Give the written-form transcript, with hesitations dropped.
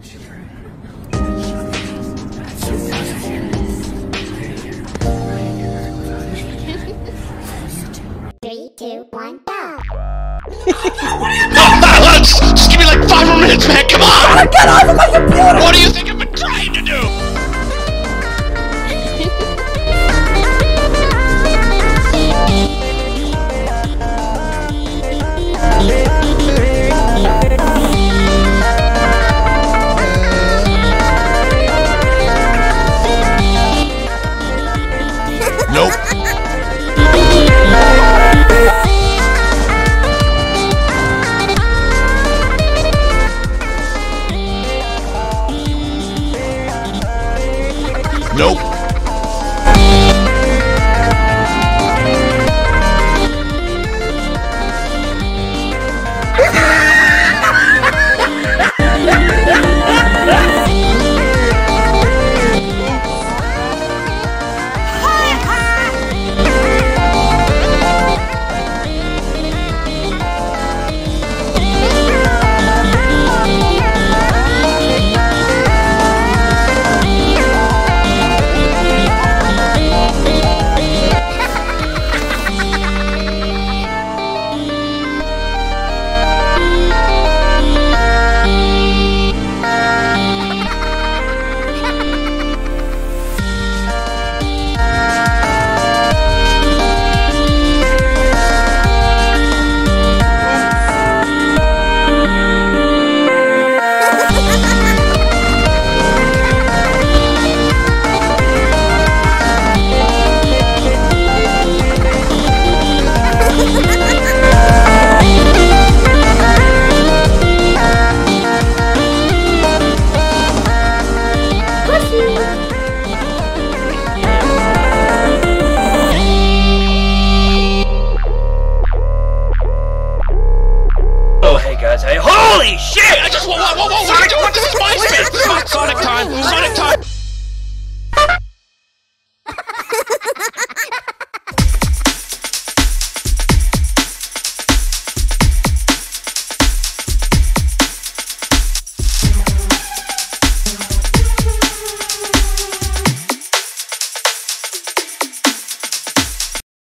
Three, two, one, go! Just give me like 5 more minutes, man, come on! Get off of my computer! What do you think I've been trying to do? Nope. Nope.